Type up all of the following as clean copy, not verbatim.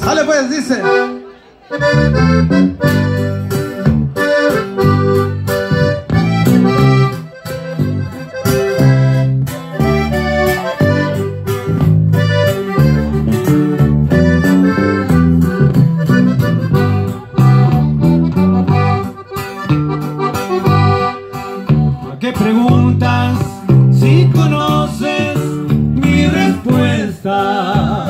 Sale pues, dice. ¿A qué preguntas si conoces mi respuesta?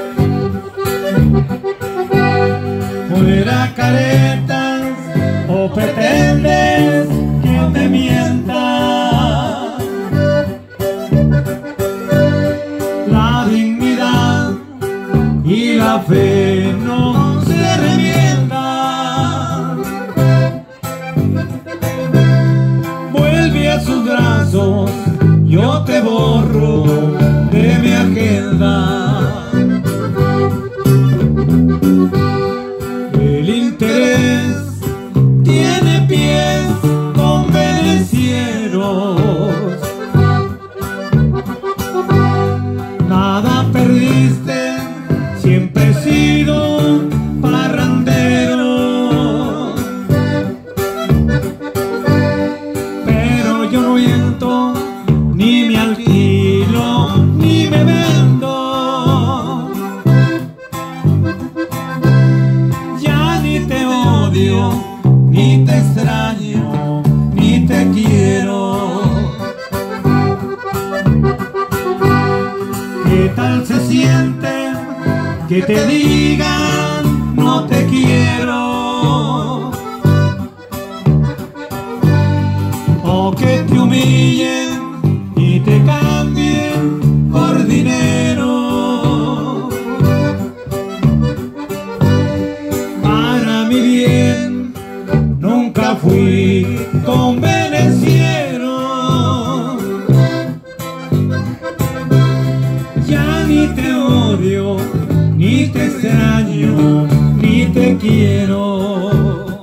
¿Fuera caretas o pretendes que te mienta? La dignidad y la fe no se remiendan. Vuelve a sus brazos, yo te borro de mi agenda. El interés tiene pies convenencieros. Nada perdiste, siempre he sido parrandero. Pero yo no miento, ni me alquilo, ni me vendo. Ya ni te odio, ni te extraño, ni te quiero. ¿Qué tal se siente que te digan no te quiero? O que te humillen y te cambien por dinero. Para mi bien nunca fui convenenciero. Ya ni te odio, ni te extraño, ni te quiero.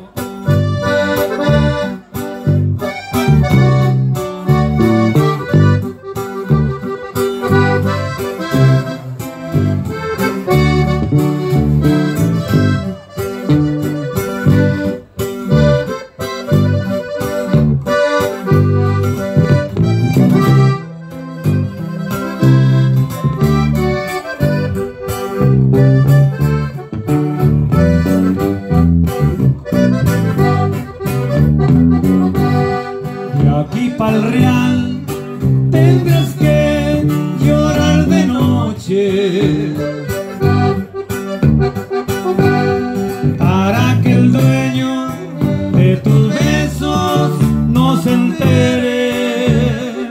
De aquí pa'l Real tendrás que llorar de noche para que el dueño de tus besos no se entere.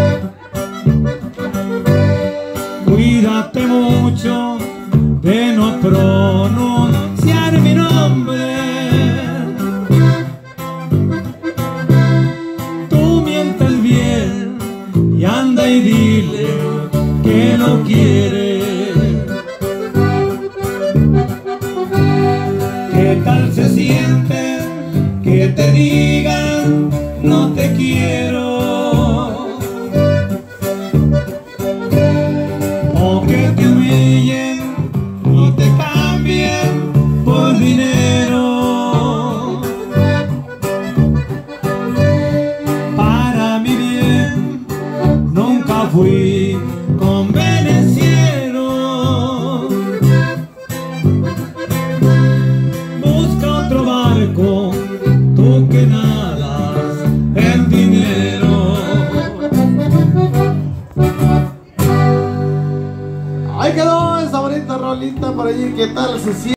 Cuídate mucho de no pronunciar mi nombre. Y anda y dile que no quiere. ¿Qué tal se siente que te digan no te quiero? O que te humillen y te cambien por dinero. Para mi bien nunca fui convenenciero. Busca otro barco, tú que nadas en dinero. Ahí quedó esa bonita rolita por allí. ¿Qué tal se siente?